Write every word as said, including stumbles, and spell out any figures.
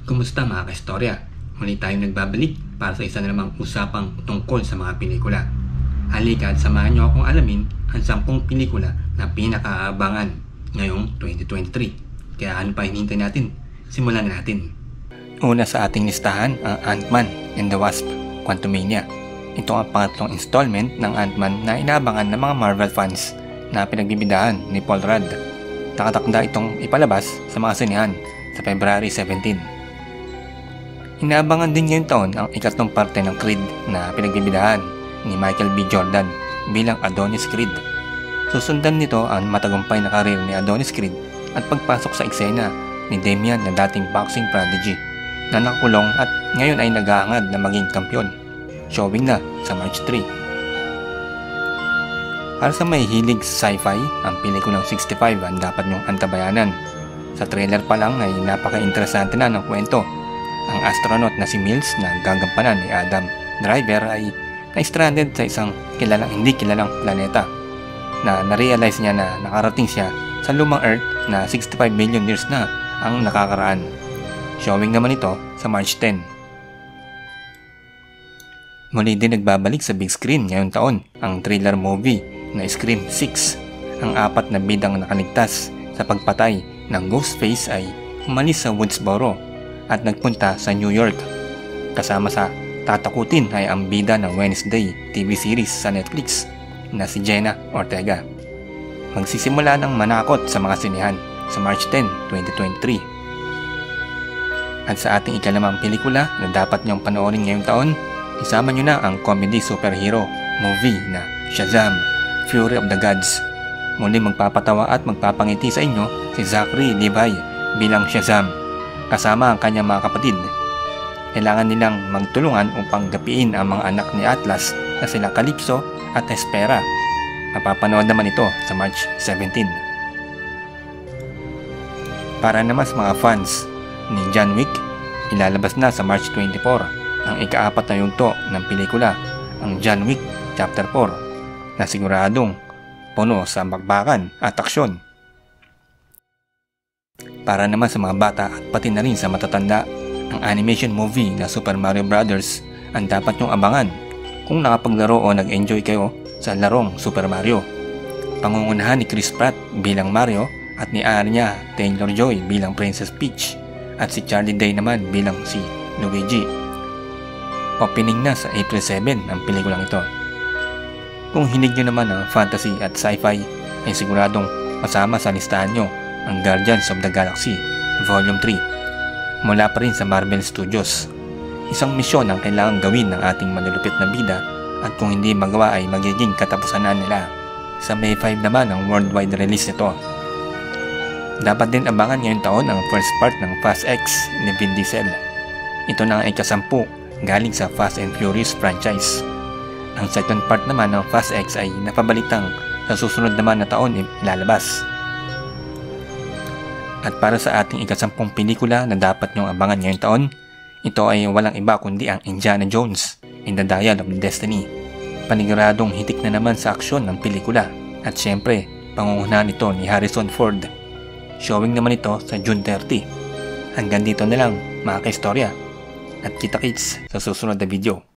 Kumusta mga kaistorya? Muli tayong nagbabalik para sa isa na namang usapang tungkol sa mga pelikula. Halika at samahan niyo akong alamin ang sampung pelikula na pinakaabangan ngayong twenty twenty-three. Kaya ano pa hinihintay natin? Simulan natin. Una sa ating listahan ang Ant-Man and the Wasp: Quantumania. Ito ang pangatlong installment ng Ant-Man na inaabangan ng mga Marvel fans na pinagbibidahan ni Paul Rudd. Nakatakda itong ipalabas sa mga sinehan sa February seventeenth. Inaabangan din ngayong taon ang ikatlong parte ng Creed na pinagbibidahan ni Michael B. Jordan bilang Adonis Creed. Susundan nito ang matagumpay na karir ni Adonis Creed at pagpasok sa eksena ni Damian na dating boxing prodigy na nakakulong at ngayon ay naghahangad na maging kampiyon. Showing na sa March three. Para sa may hilig sa sci-fi, ang pelikulang sixty-five ang dapat niyong antabayanan. Sa trailer pa lang ay napaka-interesante na ng kwento. Ang astronaut na si Mills na gagampanan ni Adam Driver ay na-stranded sa isang kilalang hindi kilalang planeta na na-realize niya na nakarating siya sa lumang Earth na sixty-five million years na ang nakakaraan. Showing naman ito sa March tenth. Muli din nagbabalik sa big screen ngayong taon ang thriller movie na Scream six. Ang apat na bidang nakaligtas sa pagpatay ng Ghostface ay umalis sa Woodsboro at nagpunta sa New York. Kasama sa tatakutin ay ang bida ng Wednesday T V series sa Netflix na si Jenna Ortega. Magsisimula ng manakot sa mga sinehan sa March tenth, twenty twenty-three. At sa ating ikalimang pelikula na dapat niyong panoorin ngayong taon, isama niyo na ang comedy superhero movie na Shazam! Fury of the Gods. Muli magpapatawa at magpapangiti sa inyo si Zachary Levi bilang Shazam kasama ang kanyang mga kapatid. Kailangan nilang magtulungan upang gapiin ang mga anak ni Atlas na sila Calypso at Hespera. Mapapanood naman ito sa March seventeenth. Para naman sa mga fans ni John Wick, ilalabas na sa March twenty-fourth ang ikaapat na yugto ng pelikula, ang John Wick Chapter four, na siguradong puno sa bakbakan at aksyon. Para naman sa mga bata at pati na rin sa matatanda, ang animation movie na Super Mario Brothers ang dapat nyong abangan kung nakapaglaro o nag-enjoy kayo sa larong Super Mario. Pangungunahan ni Chris Pratt bilang Mario at ni Anya Taylor-Joy bilang Princess Peach at si Charlie Day naman bilang si Luigi. Opening na sa April seventh ang pelikulang ito. Kung hilig nyo naman ang fantasy at sci-fi, ay siguradong masama sa listahan nyo ang Guardians of the Galaxy Volume three mula pa rin sa Marvel Studios. Isang misyon ang kailangang gawin ng ating malulupit na bida at kung hindi magawa ay magiging katapusan na nila. Sa May fifth naman ang worldwide release nito. Dapat din abangan ngayong taon ang first part ng Fast X ni Vin Diesel. Ito na ang ikasampu galing sa Fast and Furious franchise. Ang second part naman ng Fast X ay napabalitang sa susunod naman na taon ilalabas. At para sa ating ikasampung pelikula na dapat nyong abangan ngayong taon, ito ay walang iba kundi ang Indiana Jones and the Dial of Destiny. Paniguradong hitik na naman sa aksyon ng pelikula at syempre pangungunahan nito ni Harrison Ford. Showing naman ito sa June thirtieth. Hanggang dito na lang mga kaistorya at kita-kits sa susunod na video.